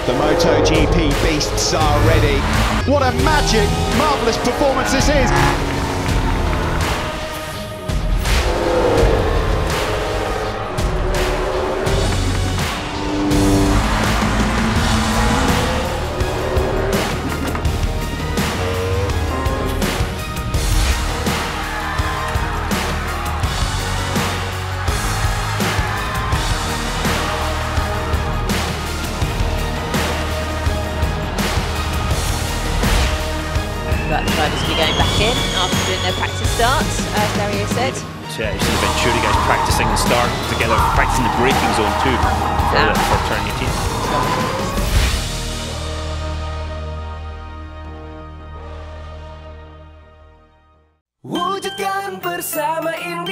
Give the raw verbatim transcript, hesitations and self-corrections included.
The MotoGP beasts are ready. What a magic, marvellous performance this is. But the drivers will be going back in after doing their practice starts, as Dario said. Yeah, you should have been sure you guys practicing the start together, practicing the braking zone too for, Ah. for turn eighteen. Wujudkan bersama Indi.